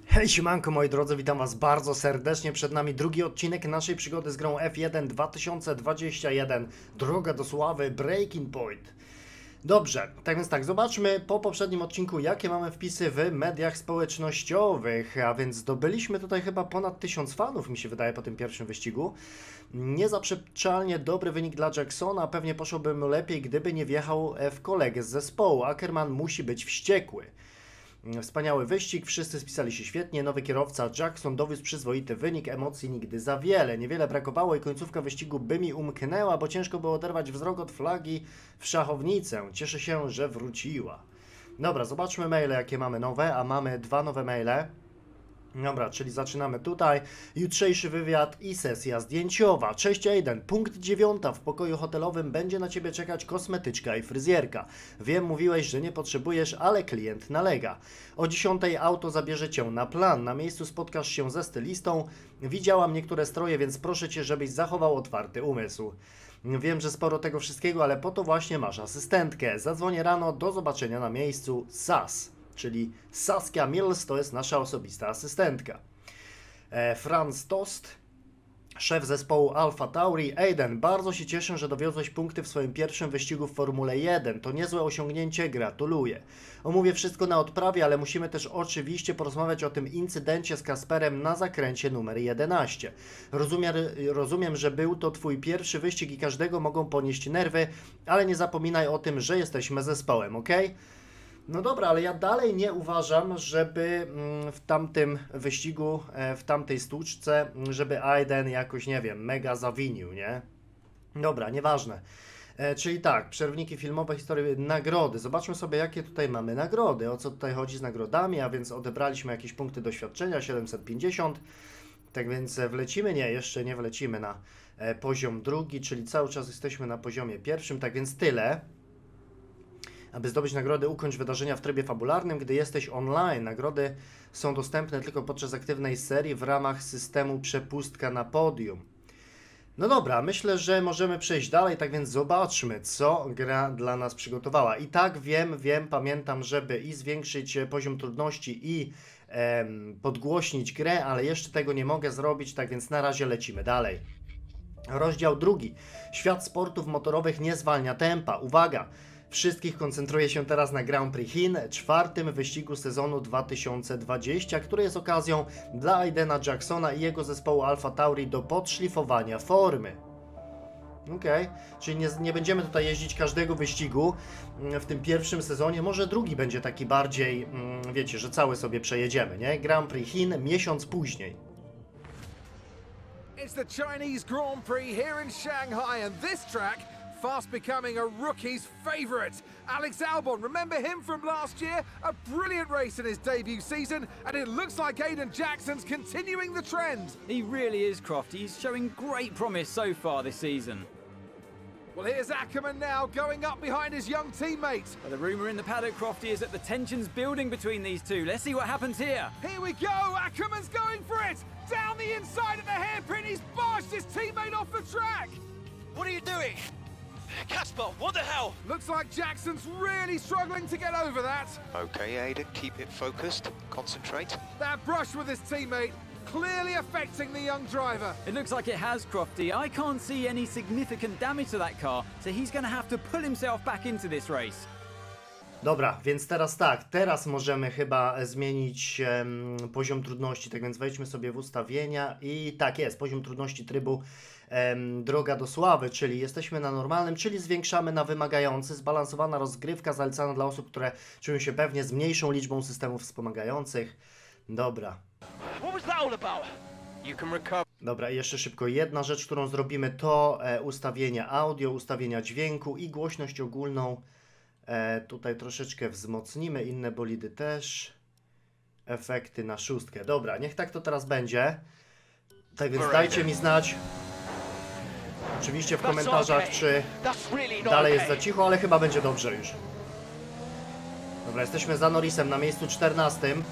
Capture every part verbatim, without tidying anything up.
Hej siemanko moi drodzy, witam was bardzo serdecznie. Przed nami drugi odcinek naszej przygody z grą F jeden dwa tysiące dwadzieścia jeden. Droga do sławy, Breaking Point. Dobrze, tak więc tak, zobaczmy po poprzednim odcinku, jakie mamy wpisy w mediach społecznościowych. A więc zdobyliśmy tutaj chyba ponad tysiąc fanów, mi się wydaje, po tym pierwszym wyścigu. Niezaprzeczalnie dobry wynik dla Jacksona, pewnie poszłoby mu lepiej, gdyby nie wjechał w kolegę z zespołu. Ackerman musi być wściekły. Wspaniały wyścig, wszyscy spisali się świetnie, nowy kierowca Jackson dowiózł przyzwoity wynik, emocji nigdy za wiele, niewiele brakowało i końcówka wyścigu by mi umknęła, bo ciężko było oderwać wzrok od flagi w szachownicę. Cieszę się, że wróciła. Dobra, zobaczmy maile, jakie mamy nowe, a mamy dwa nowe maile. Dobra, czyli zaczynamy tutaj. Jutrzejszy wywiad i sesja zdjęciowa. Cześć Aiden, punkt dziewiąta. W pokoju hotelowym będzie na ciebie czekać kosmetyczka i fryzjerka. Wiem, mówiłeś, że nie potrzebujesz, ale klient nalega. O dziesiątej auto zabierze cię na plan. Na miejscu spotkasz się ze stylistą. Widziałam niektóre stroje, więc proszę cię, żebyś zachował otwarty umysł. Wiem, że sporo tego wszystkiego, ale po to właśnie masz asystentkę. Zadzwonię rano, do zobaczenia na miejscu. Sas. Czyli Saskia Mills to jest nasza osobista asystentka. E, Franz Tost, szef zespołu Alfa Tauri. Aiden, bardzo się cieszę, że dowiozłeś punkty w swoim pierwszym wyścigu w Formule jeden. To niezłe osiągnięcie, gratuluję. Omówię wszystko na odprawie, ale musimy też oczywiście porozmawiać o tym incydencie z Kasperem na zakręcie numer jedenaście. Rozumiem, rozumiem, że był to twój pierwszy wyścig i każdego mogą ponieść nerwy, ale nie zapominaj o tym, że jesteśmy zespołem, ok? No dobra, ale ja dalej nie uważam, żeby w tamtym wyścigu, w tamtej stłuczce, żeby Aiden jakoś, nie wiem, mega zawinił, nie? Dobra, nieważne. E, czyli tak, przerwniki filmowe, historie, nagrody. Zobaczmy sobie, jakie tutaj mamy nagrody. O co tutaj chodzi z nagrodami, a więc odebraliśmy jakieś punkty doświadczenia, siedemset pięćdziesiąt. Tak więc wlecimy? Nie, jeszcze nie wlecimy na e, poziom drugi, czyli cały czas jesteśmy na poziomie pierwszym, tak więc tyle. Aby zdobyć nagrody, ukończ wydarzenia w trybie fabularnym, gdy jesteś online. Nagrody są dostępne tylko podczas aktywnej serii w ramach systemu przepustka na podium. No dobra, myślę, że możemy przejść dalej, tak więc zobaczmy, co gra dla nas przygotowała. I tak wiem, wiem, pamiętam, żeby i zwiększyć poziom trudności i em, podgłośnić grę, ale jeszcze tego nie mogę zrobić, tak więc na razie lecimy dalej. Rozdział drugi. Świat sportów motorowych nie zwalnia tempa. Uwaga! Wszystkich koncentruje się teraz na Grand Prix Chin, czwartym wyścigu sezonu dwa tysiące dwudziestego, który jest okazją dla Aidena Jacksona i jego zespołu Alfa Tauri do podszlifowania formy. Okej, okay. Czyli nie, nie będziemy tutaj jeździć każdego wyścigu w tym pierwszym sezonie, może drugi będzie taki bardziej, wiecie, że cały sobie przejedziemy, nie? Grand Prix Chin miesiąc później. It's the Chinese Grand Prix here in Shanghai and this track fast becoming a rookie's favourite. Alex Albon, remember him from last year? A brilliant race in his debut season, and it looks like Aiden Jackson's continuing the trend. He really is, Croft. He's showing great promise so far this season. Well, here's Ackerman now, going up behind his young teammate. Well, the rumour in the paddock, Crofty, is that the tension's building between these two. Let's see what happens here. Here we go, Ackerman's going for it! Down the inside of the hairpin, he's barged his teammate off the track! What are you doing? Casper, what the hell? Looks like Jackson's really struggling to get over that. Okay, Aiden, keep it focused. Concentrate. That brush with his teammate clearly affecting the young driver. It looks like it has, Crofty. I can't see any significant damage to that car, so he's going to have to pull himself back into this race. Dobra, więc teraz tak, teraz możemy chyba zmienić um, poziom trudności, tak więc wejdźmy sobie w ustawienia i tak jest, poziom trudności trybu um, droga do sławy, czyli jesteśmy na normalnym, czyli zwiększamy na wymagający, zbalansowana rozgrywka zalecana dla osób, które czują się pewnie z mniejszą liczbą systemów wspomagających. Dobra. Dobra, i jeszcze szybko jedna rzecz, którą zrobimy, to e, ustawienia audio, ustawienia dźwięku i głośność ogólną. E, tutaj troszeczkę wzmocnimy, inne bolidy też. Efekty na szóstkę. Dobra, niech tak to teraz będzie. Tak więc dajcie mi znać. Oczywiście w komentarzach, czy dalej jest za cicho, ale chyba będzie dobrze już. Dobra, jesteśmy za Norrisem na miejscu czternastym.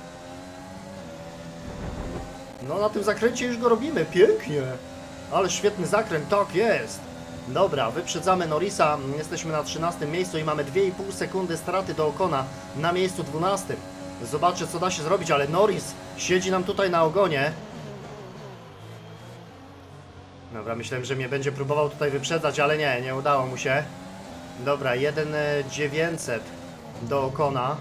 No na tym zakręcie już go robimy, pięknie. Ale świetny zakręt, tak jest. Dobra, wyprzedzamy Norrisa, jesteśmy na trzynastym miejscu i mamy dwie i pół sekundy straty do Ocona na miejscu dwunastym. Zobaczę, co da się zrobić, ale Norris siedzi nam tutaj na ogonie. Dobra, myślałem, że mnie będzie próbował tutaj wyprzedzać, ale nie, nie udało mu się. Dobra, jeden dziewięćset do Okona.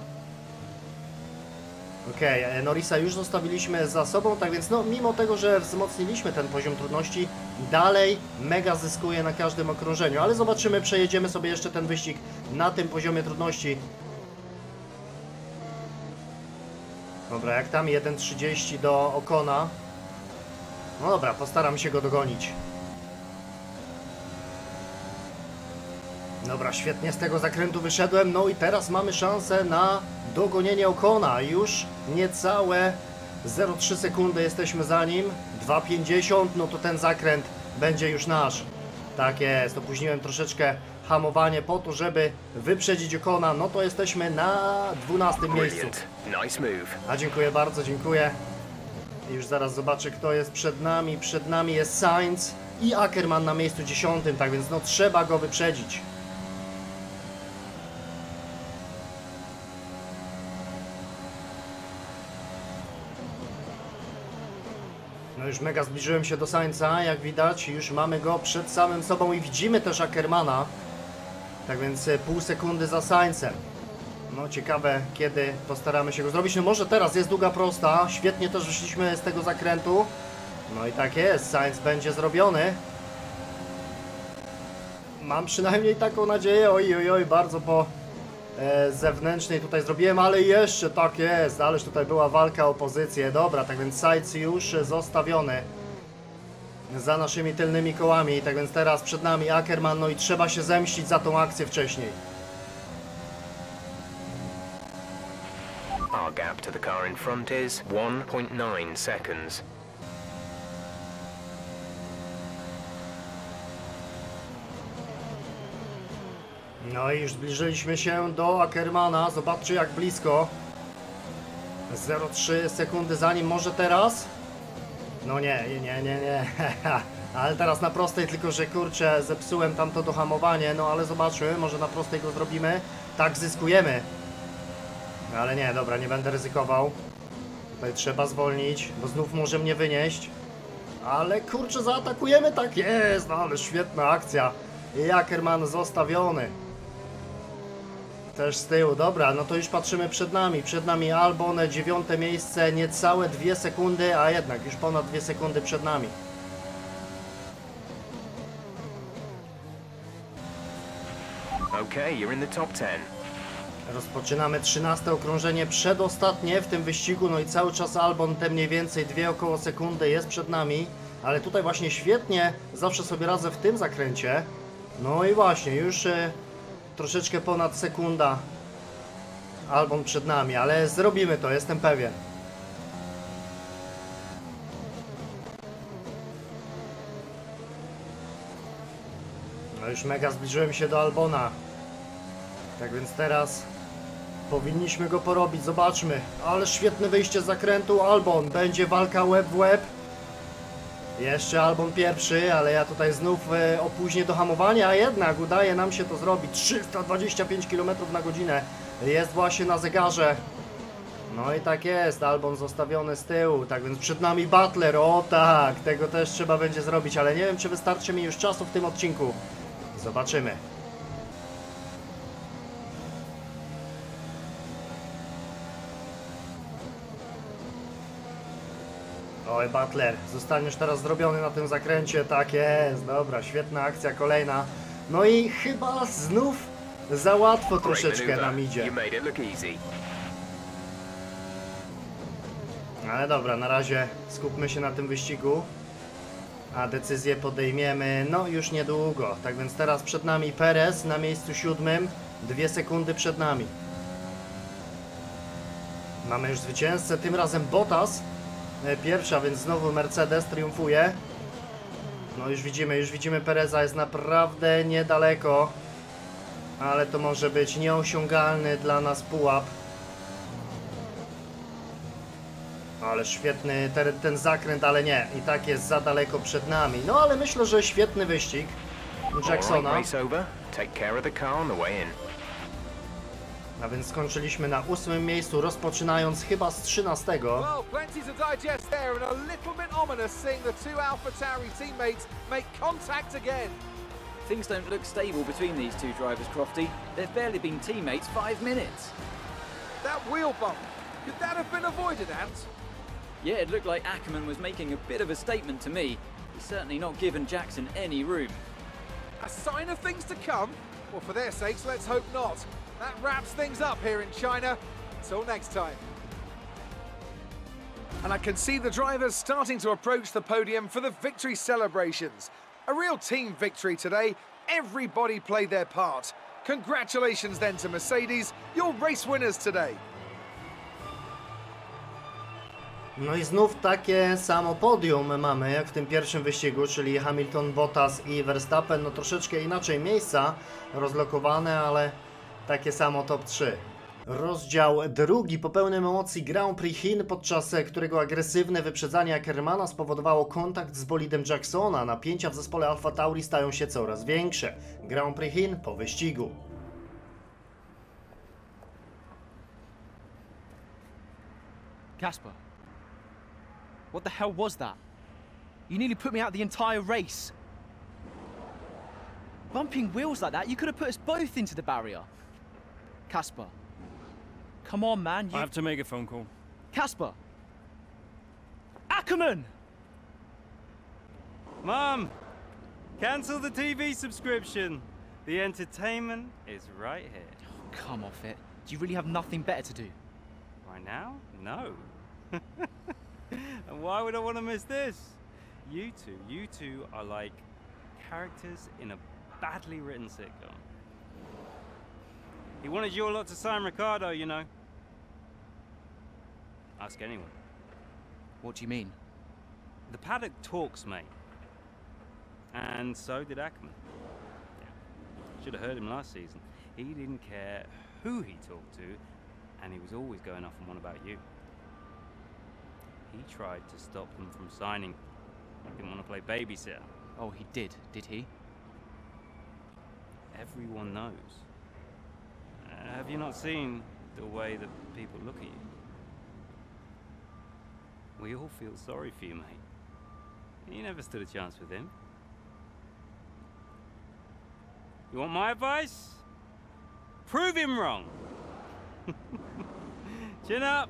Okej, okay, Norrisa już zostawiliśmy za sobą, tak więc no, mimo tego, że wzmocniliśmy ten poziom trudności, dalej mega zyskuje na każdym okrążeniu, ale zobaczymy, przejedziemy sobie jeszcze ten wyścig na tym poziomie trudności. Dobra, jak tam jeden trzydzieści do Okona. No dobra, postaram się go dogonić. Dobra, świetnie z tego zakrętu wyszedłem, no i teraz mamy szansę na dogonienie Okona. Już niecałe zero przecinek trzy sekundy jesteśmy za nim, dwa pięćdziesiąt, no to ten zakręt będzie już nasz. Tak jest, opóźniłem troszeczkę hamowanie po to, żeby wyprzedzić Okona, no to jesteśmy na dwunastym miejscu. Nice move. A dziękuję bardzo, dziękuję. I już zaraz zobaczę, kto jest przed nami. Przed nami jest Sainz i Ackermann na miejscu dziesiątym, tak więc no trzeba go wyprzedzić. No już mega zbliżyłem się do Sainza, jak widać, już mamy go przed samym sobą i widzimy też Ackermana. Tak więc pół sekundy za Sainzem. No ciekawe, kiedy postaramy się go zrobić. No może teraz jest długa prosta, świetnie też wyszliśmy z tego zakrętu. No i tak jest, Sainz będzie zrobiony. Mam przynajmniej taką nadzieję, oj oj oj, bardzo po e, zewnętrznej tutaj zrobiłem, ale jeszcze tak jest, ależ tutaj była walka o pozycję. Dobra, tak więc Sainz już zostawiony za naszymi tylnymi kołami, tak więc teraz przed nami Ackermann, no i trzeba się zemścić za tą akcję wcześniej. Our gap to the car in front is one point nine seconds. No i już zbliżyliśmy się do Ackermana. Zobaczcie, jak blisko. zero przecinek trzy sekundy za nim. Może teraz? No nie, nie, nie, nie, nie. Ale teraz na prostej, tylko że kurczę, zepsułem tamto dohamowanie. No ale zobaczmy, może na prostej go zrobimy. Tak, zyskujemy. Ale nie, dobra, nie będę ryzykował. Tutaj trzeba zwolnić, bo znów może mnie wynieść. Ale kurczę, zaatakujemy, tak jest. No ale świetna akcja. I Ackermann zostawiony. Też z tyłu, dobra, no to już patrzymy przed nami. Przed nami Albon, dziewiąte miejsce, niecałe dwie sekundy, a jednak już ponad dwie sekundy przed nami. Okay, you're in the top ten. Rozpoczynamy trzynaste okrążenie, przedostatnie w tym wyścigu, no i cały czas Albon te mniej więcej dwie około sekundy jest przed nami, ale tutaj właśnie świetnie zawsze sobie radzę w tym zakręcie. No i właśnie, już e, troszeczkę ponad sekunda Albon przed nami, ale zrobimy to, jestem pewien. No już mega zbliżyłem się do Albona. Tak więc teraz powinniśmy go porobić, zobaczmy. Ale świetne wyjście z zakrętu, Albon, będzie walka łeb w łeb. Jeszcze Albon pierwszy, ale ja tutaj znów e, opóźnię do hamowania, a jednak udaje nam się to zrobić. trzysta dwadzieścia pięć kilometrów na godzinę jest właśnie na zegarze. No i tak jest, Albon zostawiony z tyłu, tak więc przed nami Butler, o tak, tego też trzeba będzie zrobić, ale nie wiem, czy wystarczy mi już czasu w tym odcinku. Zobaczymy. Oj, Butler, zostaniesz teraz zrobiony na tym zakręcie, tak jest, dobra, świetna akcja, kolejna. No i chyba znów za łatwo troszeczkę nam idzie. You made it look easy. Ale dobra, na razie skupmy się na tym wyścigu, a decyzję podejmiemy no już niedługo. Tak więc teraz przed nami Perez na miejscu siódmym, dwie sekundy przed nami. Mamy już zwycięzcę, tym razem Bottas. Pierwsza, więc znowu Mercedes triumfuje. No już widzimy, już widzimy Pereza, jest naprawdę niedaleko. Ale to może być nieosiągalny dla nas pułap. Ale świetny ten, ten zakręt, ale nie. I tak jest za daleko przed nami. No ale myślę, że świetny wyścig Jacksona. A więc skończyliśmy na ósmym miejscu, rozpoczynając chyba z trzynastego. Well, plenty to digest there and a little bit ominous seeing the two AlphaTauri teammates make contact again. Things don't look stable between these two drivers, Crofty. They've barely been teammates five minutes. That wheel bump, could that have been avoided, Ant? Yeah, it looked like Ackerman was making a bit of a statement to me. He's certainly not given Jackson any room. A sign of things to come? Well, for their sakes, let's hope not. That wraps things up here in China. Until next time. And I can see the drivers starting to approach the podium for the victory celebrations. A real team victory today. Everybody played their part. Congratulations then to Mercedes, your race winners today. No i znów takie samo podium mamy jak w tym pierwszym wyścigu, czyli Hamilton, Bottas i Verstappen. No troszeczkę inaczej miejsca rozlokowane, ale takie samo top trzy. Rozdział drugi. Po pełnym emocji Grand Prix Chin, podczas którego agresywne wyprzedzanie Ackermana spowodowało kontakt z bolidem Jacksona. Napięcia w zespole AlphaTauri stają się coraz większe. Grand Prix Chin po wyścigu. Casper, what the hell was that? You nearly put me out the entire race. Bumping wheels like that, you could have put us both into the barrier. Casper, come on, man. You... I have to make a phone call. Casper! Ackerman! Mom! Cancel the T V subscription. The entertainment is right here. Oh, come off it. Do you really have nothing better to do? Right now? No. And why would I want to miss this? You two, you two are like characters in a badly written sitcom. He wanted you a lot to sign Ricardo, you know. Ask anyone. What do you mean? The paddock talks, mate. And so did Ackerman. Yeah. Should have heard him last season. He didn't care who he talked to, and he was always going off on one about you. He tried to stop them from signing. He didn't want to play babysitter. Oh, he did, did he? Everyone knows. Uh, have you not seen the way that people look at you? We all feel sorry for you, mate. You never stood a chance with him. You want my advice? Prove him wrong. Chin up.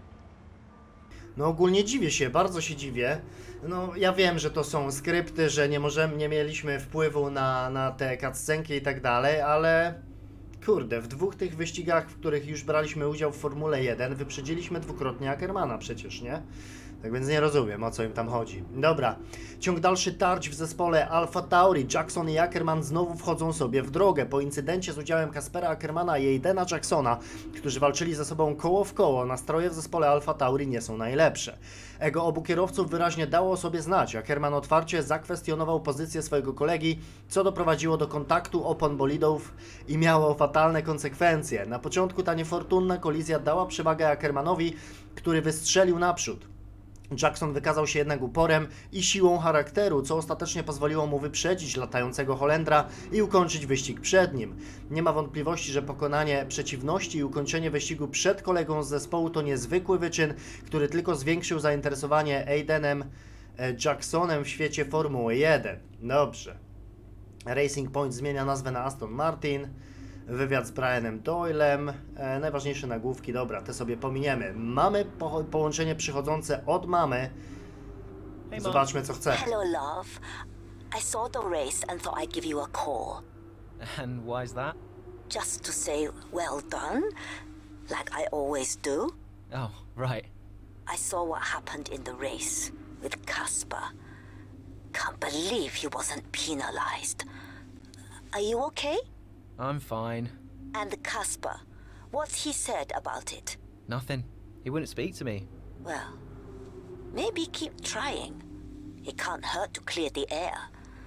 No ogólnie dziwię się, bardzo się dziwię. No ja wiem, że to są skrypty, że nie możemy, nie mieliśmy wpływu na, na te cutscenki i tak dalej, ale kurde, w dwóch tych wyścigach, w których już braliśmy udział w Formule jeden, wyprzedziliśmy dwukrotnie Ackermana przecież, nie? Tak więc nie rozumiem, o co im tam chodzi. Dobra, ciąg dalszy tarć w zespole AlphaTauri. Jackson i Ackerman znowu wchodzą sobie w drogę. Po incydencie z udziałem Kaspera Ackermana i Aidena Jacksona, którzy walczyli ze sobą koło w koło, nastroje w zespole AlphaTauri nie są najlepsze. Ego obu kierowców wyraźnie dało o sobie znać. Ackerman otwarcie zakwestionował pozycję swojego kolegi, co doprowadziło do kontaktu opon bolidów i miało fatalne konsekwencje. Na początku ta niefortunna kolizja dała przewagę Ackermanowi, który wystrzelił naprzód. Jackson wykazał się jednak uporem i siłą charakteru, co ostatecznie pozwoliło mu wyprzedzić latającego Holendra i ukończyć wyścig przed nim. Nie ma wątpliwości, że pokonanie przeciwności i ukończenie wyścigu przed kolegą z zespołu to niezwykły wyczyn, który tylko zwiększył zainteresowanie Aidenem Jacksonem w świecie Formuły jeden. Dobrze. Racing Point zmienia nazwę na Aston Martin. Wywiad z Brianem Doylem, e, najważniejsze nagłówki, dobra, te sobie pominiemy. Mamy po połączenie przychodzące od mamy. Hey, zobaczmy, co chce. Hello, love. I saw the race and thought I'd give you a call. And why's that? Just to say well done, like I always do. Oh, right. I saw what happened in the race with Casper. Can't believe he wasn't penalized. Are you okay? I'm fine. And Casper, what's he said about it? Nothing. He wouldn't speak to me. Well, maybe keep trying. It can't hurt to clear the air.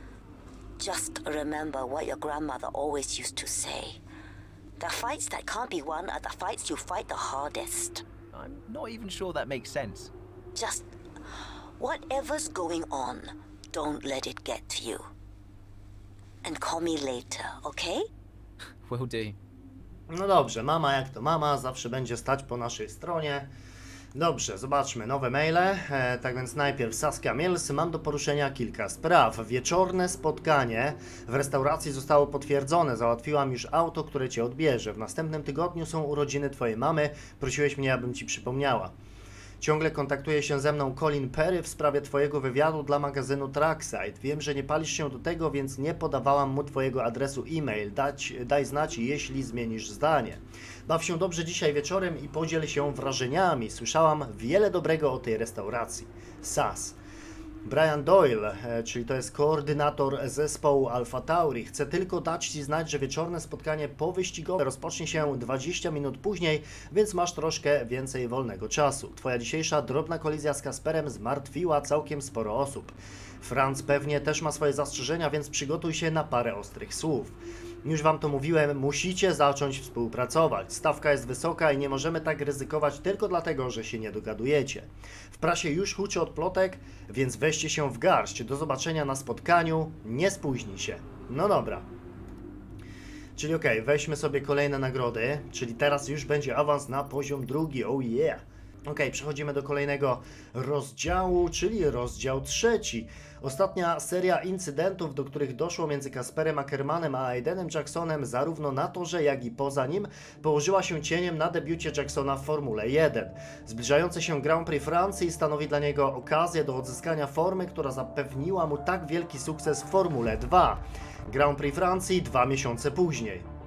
Just remember what your grandmother always used to say. The fights that can't be won are the fights you fight the hardest. I'm not even sure that makes sense. Just whatever's going on, don't let it get to you. And call me later, okay? Will do. No dobrze, mama jak to mama, zawsze będzie stać po naszej stronie. Dobrze, zobaczmy nowe maile. E, tak więc najpierw Saskia Mills. Mam do poruszenia kilka spraw. Wieczorne spotkanie w restauracji zostało potwierdzone. Załatwiłam już auto, które cię odbierze. W następnym tygodniu są urodziny twojej mamy. Prosiłeś mnie, abym ci przypomniała. Ciągle kontaktuje się ze mną Colin Perry w sprawie twojego wywiadu dla magazynu Trackside. Wiem, że nie palisz się do tego, więc nie podawałam mu twojego adresu e-mail. Dać, daj znać, jeśli zmienisz zdanie. Baw się dobrze dzisiaj wieczorem i podziel się wrażeniami. Słyszałam wiele dobrego o tej restauracji. Sas. Brian Doyle, czyli to jest koordynator zespołu Alfa Tauri. Chcę tylko dać ci znać, że wieczorne spotkanie powyścigowe rozpocznie się dwadzieścia minut później, więc masz troszkę więcej wolnego czasu. Twoja dzisiejsza drobna kolizja z Kasperem zmartwiła całkiem sporo osób. Franz pewnie też ma swoje zastrzeżenia, więc przygotuj się na parę ostrych słów. Już wam to mówiłem, musicie zacząć współpracować. Stawka jest wysoka i nie możemy tak ryzykować tylko dlatego, że się nie dogadujecie. W prasie już huczy od plotek, więc weźcie się w garść. Do zobaczenia na spotkaniu, nie spóźnij się. No dobra. Czyli okej, okay, weźmy sobie kolejne nagrody, czyli teraz już będzie awans na poziom drugi, oh yeah. Ok, przechodzimy do kolejnego rozdziału, czyli rozdział trzeci. Ostatnia seria incydentów, do których doszło między Kasperem Ackermanem a Aidenem Jacksonem, zarówno na torze, jak i poza nim, położyła się cieniem na debiucie Jacksona w Formule jeden. Zbliżający się Grand Prix Francji stanowi dla niego okazję do odzyskania formy, która zapewniła mu tak wielki sukces w Formule dwa. Grand Prix Francji dwa miesiące później.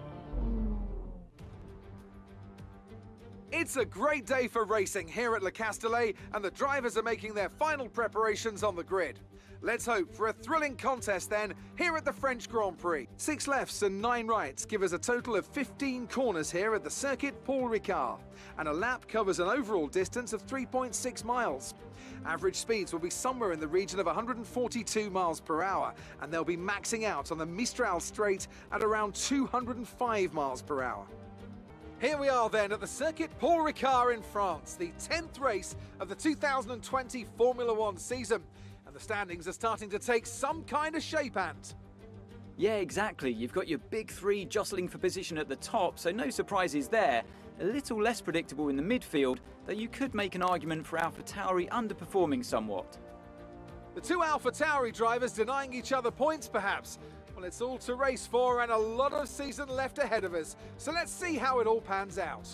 It's a great day for racing here at Le Castellet, and the drivers are making their final preparations on the grid. Let's hope for a thrilling contest then, here at the French Grand Prix. Six lefts and nine rights give us a total of fifteen corners here at the circuit Paul Ricard, and a lap covers an overall distance of three point six miles. Average speeds will be somewhere in the region of one hundred forty-two miles per hour, and they'll be maxing out on the Mistral Straight at around two hundred five miles per hour. Here we are then at the circuit Paul Ricard in France, the tenth race of the two thousand twenty Formula One season, and the standings are starting to take some kind of shape, Ant. Yeah, exactly. You've got your big three jostling for position at the top, so no surprises there. A little less predictable in the midfield, though you could make an argument for AlphaTauri underperforming somewhat. The two AlphaTauri drivers denying each other points, perhaps. Well, it's all to race for and a lot of season left ahead of us, so let's see how it all pans out.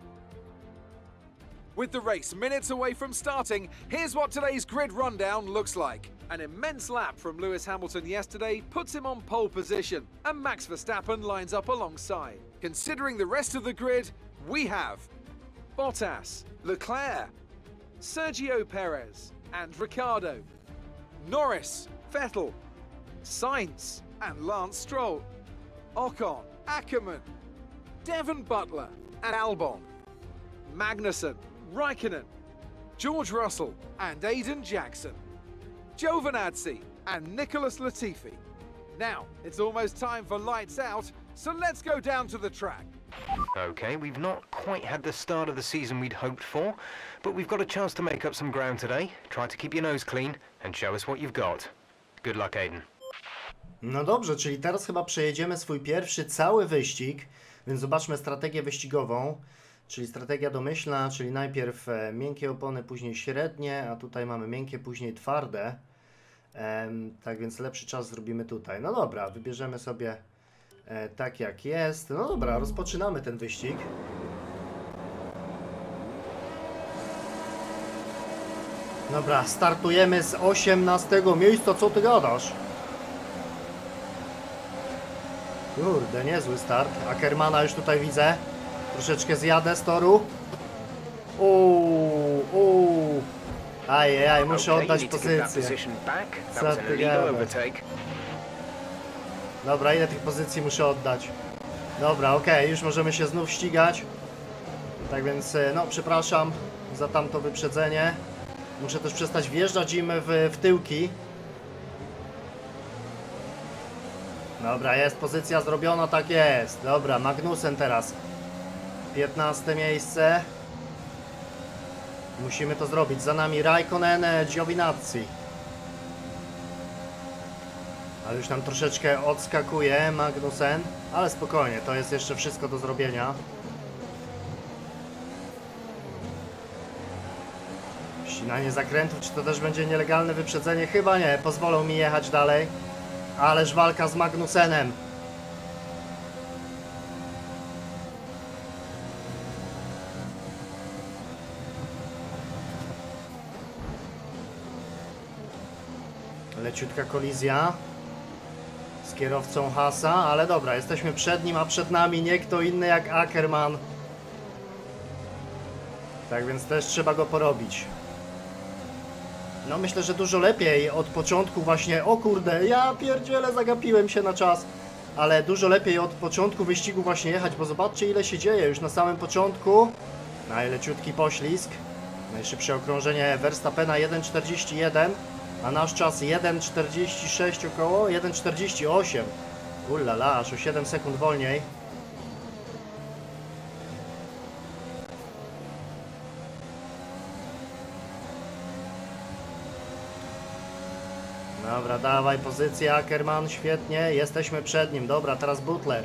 With the race minutes away from starting, here's what today's grid rundown looks like. An immense lap from Lewis Hamilton yesterday puts him on pole position, and Max Verstappen lines up alongside. Considering the rest of the grid, we have Bottas, Leclerc, Sergio Perez and Ricciardo, Norris, Vettel, Sainz and Lance Stroll, Ocon, Ackermann, Devon Butler and Albon, Magnussen, Raikkonen, George Russell and Aiden Jackson, Giovinazzi and Nicholas Latifi. Now, it's almost time for lights out, so let's go down to the track. Okay, we've not quite had the start of the season we'd hoped for, but we've got a chance to make up some ground today. Try to keep your nose clean and show us what you've got. Good luck, Aiden. No dobrze, czyli teraz chyba przejedziemy swój pierwszy cały wyścig, więc zobaczmy strategię wyścigową, czyli strategia domyślna, czyli najpierw e, miękkie opony, później średnie, a tutaj mamy miękkie, później twarde. Ehm, tak więc lepszy czas zrobimy tutaj. No dobra, wybierzemy sobie e, tak jak jest. No dobra, rozpoczynamy ten wyścig. Dobra, startujemy z osiemnastego miejsca, co ty gadasz? Kurde, niezły start. Ackermana już tutaj widzę. Troszeczkę zjadę z toru. Uuu, uuu. Ajajaj, muszę oddać pozycję. Co ty gadasz? Dobra, ile tych pozycji muszę oddać? Dobra, okej, okay, już możemy się znów ścigać. Tak więc, no, przepraszam za tamto wyprzedzenie. Muszę też przestać wjeżdżać im w, w tyłki. Dobra, jest pozycja zrobiona, tak jest. Dobra, Magnussen teraz. piętnaste miejsce. Musimy to zrobić. Za nami Raikkonen, Giovinazzi. Ale już nam troszeczkę odskakuje Magnussen, ale spokojnie, to jest jeszcze wszystko do zrobienia. Ścinanie zakrętów, czy to też będzie nielegalne wyprzedzenie? Chyba nie, pozwolą mi jechać dalej. Ależ walka z Magnussenem. Leciutka kolizja z kierowcą Haasa, ale dobra, jesteśmy przed nim, a przed nami nie kto inny jak Ackerman. Tak więc też trzeba go porobić. No myślę, że dużo lepiej od początku właśnie, o kurde, ja pierdzielę, zagapiłem się na czas. Ale dużo lepiej od początku wyścigu właśnie jechać, bo zobaczcie ile się dzieje już na samym początku. Najleciutki poślizg. Najszybsze okrążenie Verstappena jeden czterdzieści jeden. A nasz czas jeden czterdzieści sześć około, jeden czterdzieści osiem. Ulala, aż o siedem sekund wolniej. Dobra, dawaj pozycję Ackerman, świetnie, jesteśmy przed nim. Dobra, teraz Butler.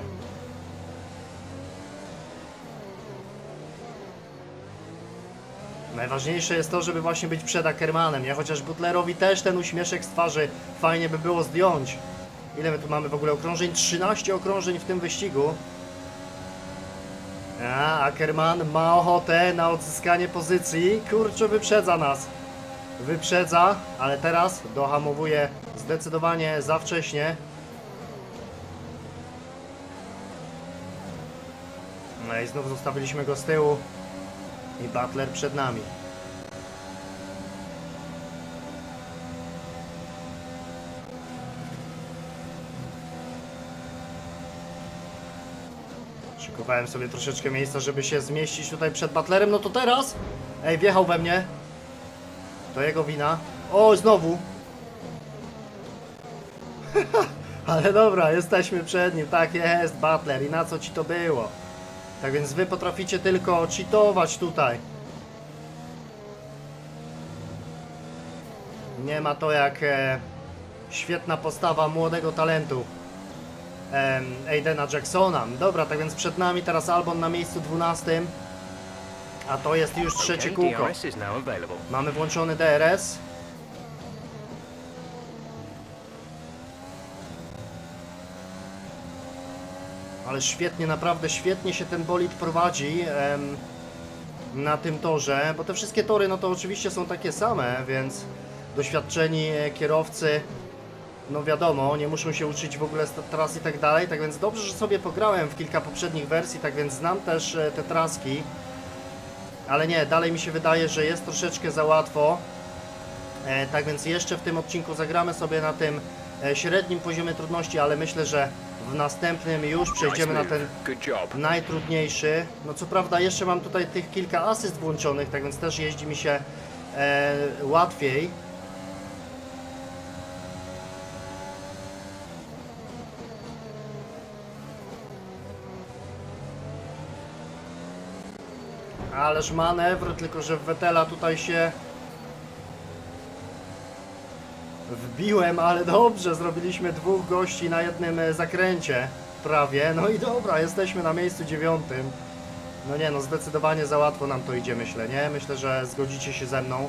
Najważniejsze jest to, żeby właśnie być przed Ackermanem, nie? Chociaż Butlerowi też ten uśmieszek z twarzy fajnie by było zdjąć. Ile my tu mamy w ogóle okrążeń? trzynaście okrążeń w tym wyścigu. A Ackerman ma ochotę na odzyskanie pozycji. Kurczę, wyprzedza nas. Wyprzedza, ale teraz dohamowuje zdecydowanie za wcześnie. No i znów zostawiliśmy go z tyłu. I Butler przed nami. Szykowałem sobie troszeczkę miejsca, żeby się zmieścić tutaj przed Butlerem. No to teraz! Ej, wjechał we mnie. To jego wina. O, znowu! Ale dobra, jesteśmy przed nim. Tak jest, Butler. I na co ci to było? Tak więc wy potraficie tylko cheatować tutaj. Nie ma to jak e, świetna postawa młodego talentu e, Aidena Jacksona. Dobra, tak więc przed nami teraz Albon na miejscu dwunastym. A to jest już trzecie kółko. Mamy włączony D R S. Ale świetnie, naprawdę świetnie się ten bolid prowadzi em, na tym torze, bo te wszystkie tory, no to oczywiście są takie same, więc doświadczeni kierowcy, no wiadomo, nie muszą się uczyć w ogóle z tras i tak dalej, tak więc dobrze, że sobie pograłem w kilka poprzednich wersji, tak więc znam też te traski, ale nie, dalej mi się wydaje, że jest troszeczkę za łatwo, e, tak więc jeszcze w tym odcinku zagramy sobie na tym e, średnim poziomie trudności, ale myślę, że w następnym już przejdziemy na ten najtrudniejszy. No co prawda jeszcze mam tutaj tych kilka asyst włączonych, tak więc też jeździ mi się e, łatwiej. Ależ manewr, tylko że w Vettela tutaj się wbiłem, ale dobrze, zrobiliśmy dwóch gości na jednym zakręcie prawie, no i dobra, jesteśmy na miejscu dziewiątym. No nie no, zdecydowanie za łatwo nam to idzie, myślę, nie? Myślę, że zgodzicie się ze mną.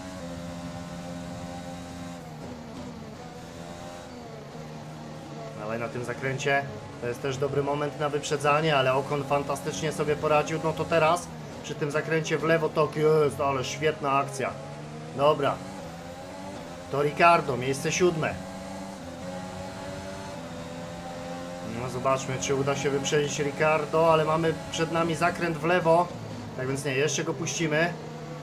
Ale na tym zakręcie to jest też dobry moment na wyprzedzanie, ale Ocon fantastycznie sobie poradził, no to teraz przy tym zakręcie w lewo to jest, ale świetna akcja. Dobra. To Ricardo, miejsce siódme. No zobaczmy, czy uda się wyprzedzić Ricardo, ale mamy przed nami zakręt w lewo. Tak więc nie, jeszcze go puścimy.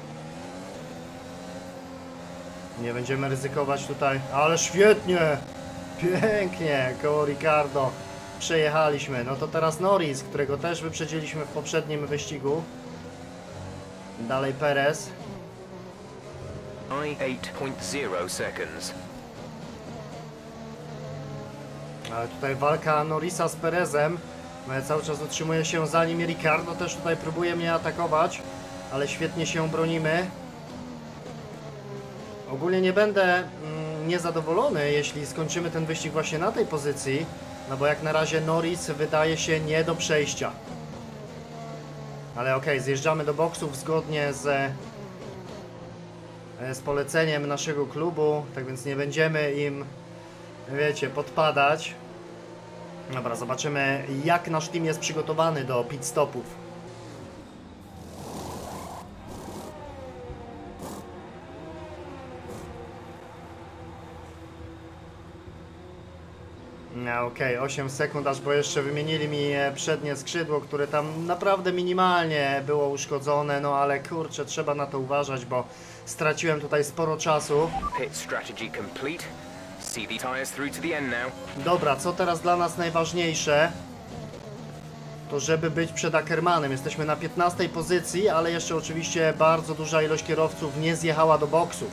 Nie będziemy ryzykować tutaj, ale świetnie! Pięknie, koło Ricardo przejechaliśmy. No to teraz Norris, którego też wyprzedziliśmy w poprzednim wyścigu. Dalej Perez. osiem zero seconds. Ale tutaj walka Norrisa z Perezem. No ja cały czas utrzymuję się za nim. Ricardo też tutaj próbuje mnie atakować, ale świetnie się bronimy. Ogólnie nie będę mm, niezadowolony, jeśli skończymy ten wyścig właśnie na tej pozycji, no bo jak na razie Norris wydaje się nie do przejścia. Ale okej, okay, zjeżdżamy do boksów zgodnie z, z poleceniem naszego klubu, tak więc nie będziemy im, wiecie, podpadać. Dobra, zobaczymy, jak nasz team jest przygotowany do pit stopów. No, okej, okay, osiem sekund, aż bo jeszcze wymienili mi przednie skrzydło, które tam naprawdę minimalnie było uszkodzone, no ale kurczę, trzeba na to uważać, bo straciłem tutaj sporo czasu. Pit strategy complete. See the tires through to the end now. Dobra, co teraz dla nas najważniejsze? To żeby być przed Ackermanem. Jesteśmy na piętnastej pozycji, ale jeszcze oczywiście bardzo duża ilość kierowców nie zjechała do boksów.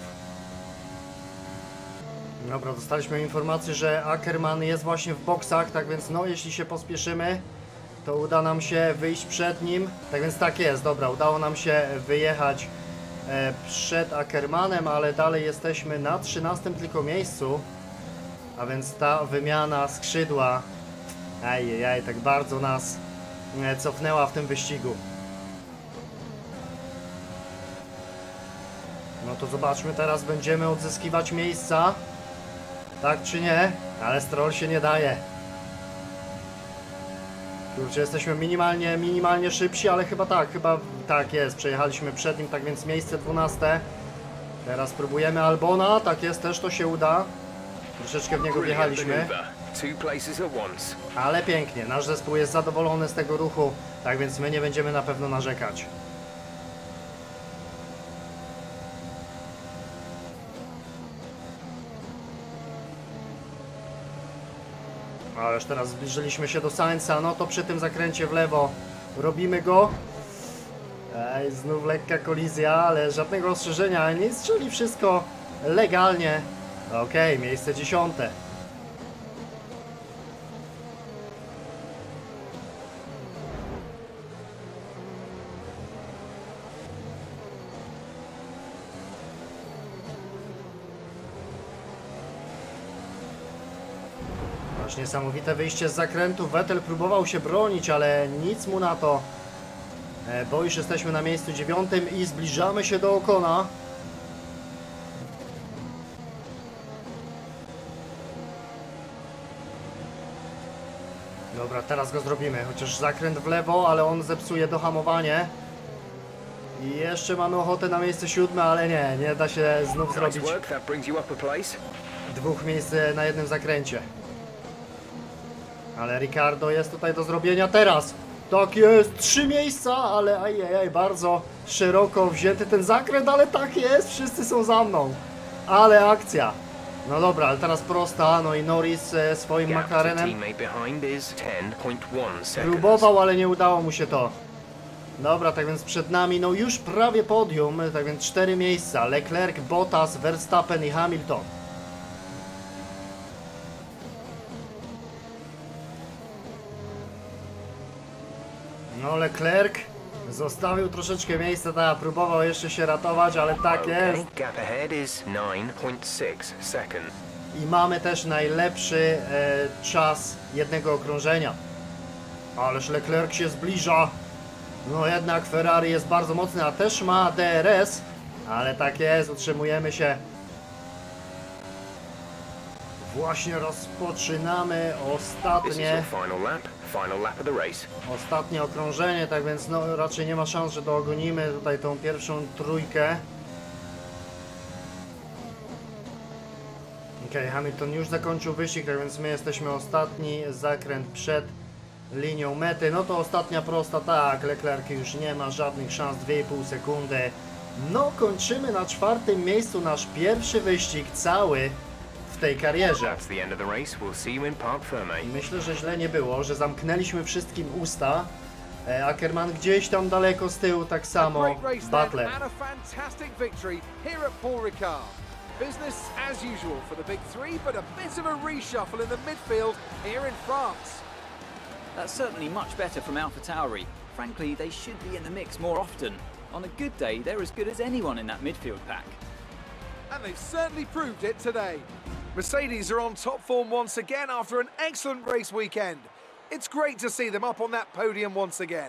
Dobra, dostaliśmy informację, że Ackerman jest właśnie w boksach, tak więc no, jeśli się pospieszymy, to uda nam się wyjść przed nim. Tak więc tak jest, dobra, udało nam się wyjechać e, przed Ackermanem, ale dalej jesteśmy na trzynastym tylko miejscu. A więc ta wymiana skrzydła, ajajaj, tak bardzo nas e, cofnęła w tym wyścigu. No to zobaczmy, teraz będziemy odzyskiwać miejsca. Tak czy nie? Ale Stroll się nie daje. Kurczę, jesteśmy minimalnie, minimalnie szybsi, ale chyba tak, chyba tak jest. Przejechaliśmy przed nim, tak więc miejsce dwunaste. Teraz próbujemy Albona, tak jest, też to się uda. Troszeczkę w niego wjechaliśmy. Ale pięknie, nasz zespół jest zadowolony z tego ruchu, tak więc my nie będziemy na pewno narzekać. A już teraz zbliżyliśmy się do Sainza, no to przy tym zakręcie w lewo robimy go. Ej, znów lekka kolizja, ale żadnego ostrzeżenia, nic, czyli wszystko legalnie. Okej, okay, miejsce dziesiąte. Aż niesamowite wyjście z zakrętu. Vettel próbował się bronić, ale nic mu na to, bo już jesteśmy na miejscu dziewiątym i zbliżamy się do Ocona. Dobra, teraz go zrobimy, chociaż zakręt w lewo, ale on zepsuje dohamowanie. I jeszcze mamy ochotę na miejsce siódme, ale nie, nie da się znów zrobić dwóch miejsc na jednym zakręcie. Ale Ricardo jest tutaj do zrobienia teraz. Tak jest, trzy miejsca, ale ajajaj, bardzo szeroko wzięty ten zakręt, ale tak jest, wszyscy są za mną. Ale akcja. No dobra, ale teraz prosta, no i Norris e, swoim McLarenem próbował, ale nie udało mu się to. Dobra, tak więc przed nami, no już prawie podium, tak więc cztery miejsca. Leclerc, Bottas, Verstappen i Hamilton. No Leclerc zostawił troszeczkę miejsca, tak, próbował jeszcze się ratować, ale tak jest. I mamy też najlepszy e, czas jednego okrążenia. Ależ Leclerc się zbliża. No jednak Ferrari jest bardzo mocny, a też ma D R S. Ale tak jest, utrzymujemy się. Właśnie rozpoczynamy ostatnie Ostatnie okrążenie, tak więc no raczej nie ma szans, że dogonimy tutaj tą pierwszą trójkę. Ok, Hamilton już zakończył wyścig, tak więc my jesteśmy ostatni, zakręt przed linią mety. No to ostatnia prosta, tak, Leclerc już nie ma żadnych szans, dwie i pół sekundy. No kończymy na czwartym miejscu nasz pierwszy wyścig cały w tej karierze. Myślę, że źle nie było, że zamknęliśmy wszystkim usta. E, Ackerman gdzieś tam daleko z tyłu, tak samo Butler. Business as usual for the big three, but a bit of a reshuffle in the midfield here in France. That's certainly much better from AlphaTauri. Frankly, they should be in the mix more often. On a good day, they're as good as anyone in that midfield pack. and they've certainly proved it today. Mercedes are on top form once again after an excellent race weekend. It's great to see them up on that podium once again.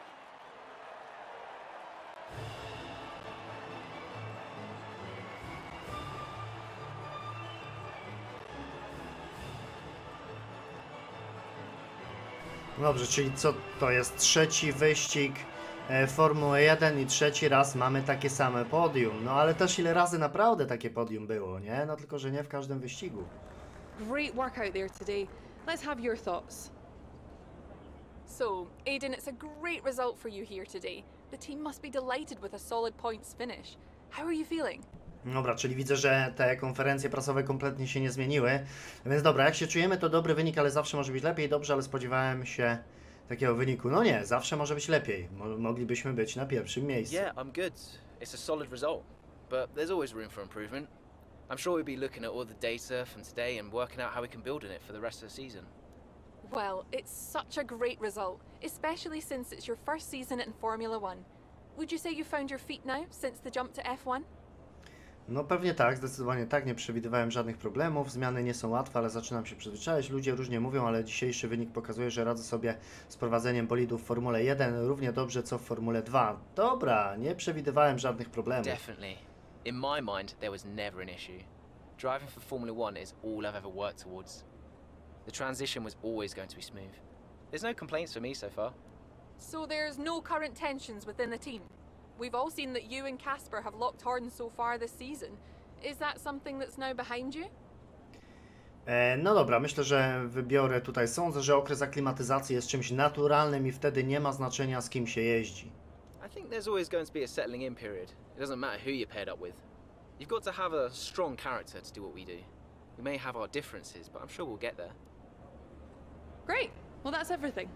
Dobrze, czyli co to jest? Trzeci wyścig e, Formuły jeden i trzeci raz mamy takie same podium. No ale też ile razy naprawdę takie podium było, nie? No tylko, że nie w każdym wyścigu. Great work out there today. Let's have your thoughts. So, Aiden, it's a great result for you here today. The team must be delighted with a solid points finish. How are you feeling? Dobra, czyli widzę, że te konferencje prasowe kompletnie się nie zmieniły. Więc dobra, jak się czujemy, to dobry wynik, ale zawsze może być lepiej. Dobrze, ale spodziewałem się takiego wyniku. No nie, zawsze może być lepiej. Mo moglibyśmy być na pierwszym miejscu. Yeah, I'm good. It's a solid result. But there's always room for improvement. I'm sure we'll be looking at all the data from today and working out how we can build on it for the rest of the season. Well, it's such a great result, especially since it's your first season in Formula One. Would you say you found your feet now since the jump to F one? No pewnie tak, zdecydowanie tak, nie przewidywałem żadnych problemów, zmiany nie są łatwe, ale zaczynam się przyzwyczaić, ludzie różnie mówią, ale dzisiejszy wynik pokazuje, że radzę sobie z prowadzeniem bolidów w Formule jeden równie dobrze co w Formule dwa. Dobra, nie przewidywałem żadnych problemów. Definitely. In my mind, there was never an issue. Driving for Formula One is all I've ever worked towards. The transition was always going to be smooth. There's no complaints for me so far. So there's no current tensions within the team? We've all seen that you and Casper have locked horns so far this season. Is that something that's now behind you? E, no dobra, myślę, że wybiorę tutaj. Sądzę, że okres aklimatyzacji jest czymś naturalnym i wtedy nie ma znaczenia, z kim się jeździ. I think there's always going to be a settling in period. It doesn't matter who you're paired up with. You've got to have a strong character to do what we do. We may have our differences, but I'm sure we'll get there. Great. Well, that's everything.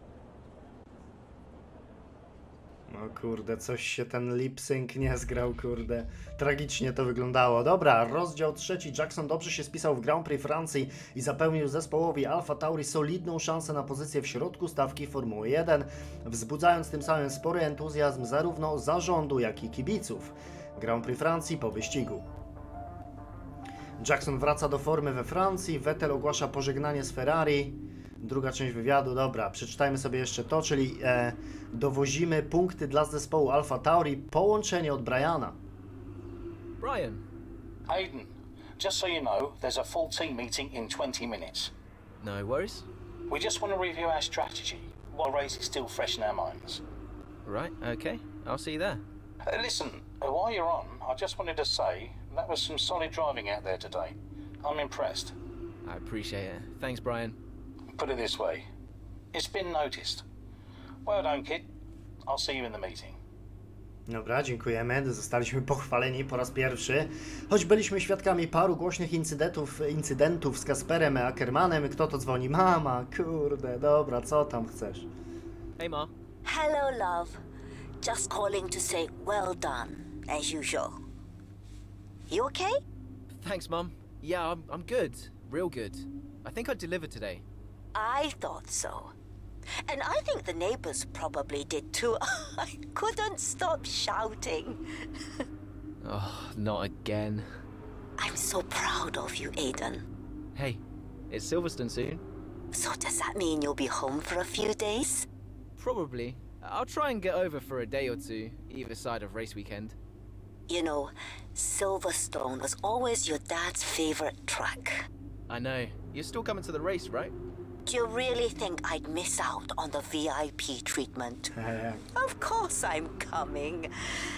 No kurde, coś się ten lip sync nie zgrał, kurde. Tragicznie to wyglądało. Dobra, rozdział trzeci. Jackson dobrze się spisał w Grand Prix Francji i zapewnił zespołowi Alfa Tauri solidną szansę na pozycję w środku stawki Formuły jeden, wzbudzając tym samym spory entuzjazm zarówno zarządu, jak i kibiców. Grand Prix Francji po wyścigu. Jackson wraca do formy we Francji, Vettel ogłasza pożegnanie z Ferrari. Druga część wywiadu, dobra, przeczytajmy sobie jeszcze to, czyli e, dowozimy punkty dla zespołu Alfa Tauri, połączenie od Briana. Brian. Aiden, just so you know, there's a full team meeting in twenty minutes. No worries. We just want to review our strategy while the race is still fresh in our minds. Right, okay. I'll see you there. Uh, listen, uh, while you're on, I just wanted to say that was some solid driving out there today. I'm impressed. I appreciate it. Thanks, Brian. Put it this way, it's been noticed. Well done, kid. I'll see you in the meeting. Dobra, dziękujemy. Zostaliśmy pochwaleni po raz pierwszy. Choć byliśmy świadkami paru głośnych incydentów, incydentów z Kasperem Ackermanem. Kto to dzwoni? Mama, kurde, dobra, co tam chcesz? Hey, Ma. Hello, love. Just calling to say well done, as usual. You okay? Thanks, Mum. Yeah, I'm, I'm good. Real good. I think I delivered today. I thought so. And I think the neighbors probably did too. I couldn't stop shouting. Oh, not again. I'm so proud of you, Aiden. Hey, it's Silverstone soon. So does that mean you'll be home for a few days? Probably. I'll try and get over for a day or two, either side of race weekend. You know, Silverstone was always your dad's favorite track. I know. You're still coming to the race, right? Do you really think I'd miss out on the V I P treatment? Of course I'm coming.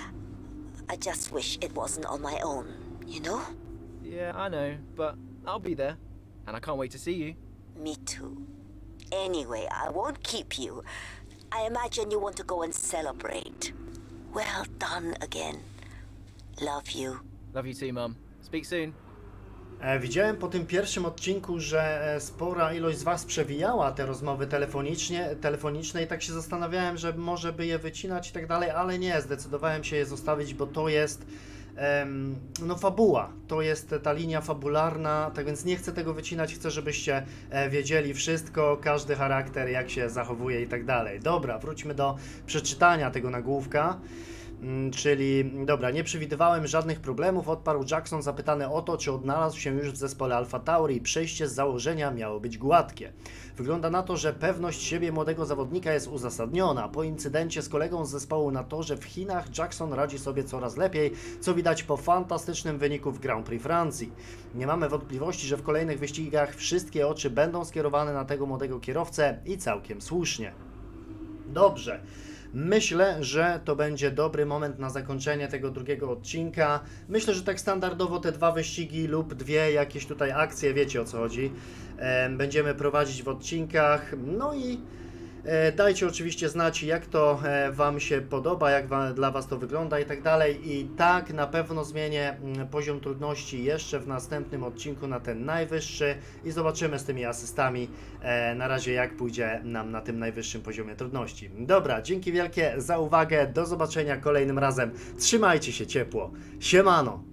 I just wish it wasn't on my own, you know? Yeah, I know, but I'll be there. And I can't wait to see you. Me too. Anyway, I won't keep you. I imagine you want to go and celebrate. Well done again. Love you. Love you too, Mum. Speak soon. Widziałem po tym pierwszym odcinku, że spora ilość z Was przewijała te rozmowy telefonicznie, telefoniczne i tak się zastanawiałem, że może by je wycinać i tak dalej, ale nie, zdecydowałem się je zostawić, bo to jest um, no fabuła, to jest ta linia fabularna, tak więc nie chcę tego wycinać, chcę, żebyście wiedzieli wszystko, każdy charakter, jak się zachowuje i tak dalej. Dobra, wróćmy do przeczytania tego nagłówka. Czyli, dobra, nie przewidywałem żadnych problemów, odparł Jackson zapytany o to, czy odnalazł się już w zespole Alfa Tauri i przejście z założenia miało być gładkie. Wygląda na to, że pewność siebie młodego zawodnika jest uzasadniona. Po incydencie z kolegą z zespołu na torze w Chinach Jackson radzi sobie coraz lepiej, co widać po fantastycznym wyniku w Grand Prix Francji. Nie mamy wątpliwości, że w kolejnych wyścigach wszystkie oczy będą skierowane na tego młodego kierowcę i całkiem słusznie. Dobrze. Myślę, że to będzie dobry moment na zakończenie tego drugiego odcinka. Myślę, że tak standardowo te dwa wyścigi lub dwie jakieś tutaj akcje, wiecie o co chodzi, e, będziemy prowadzić w odcinkach. No i e, dajcie oczywiście znać, jak to e, Wam się podoba, jak wam, dla Was to wygląda i tak dalej. I tak na pewno zmienię m, poziom trudności jeszcze w następnym odcinku na ten najwyższy i zobaczymy z tymi asystami e, na razie, jak pójdzie nam na tym najwyższym poziomie trudności. Dobra, dzięki wielkie za uwagę, do zobaczenia kolejnym razem. Trzymajcie się ciepło. Siemano!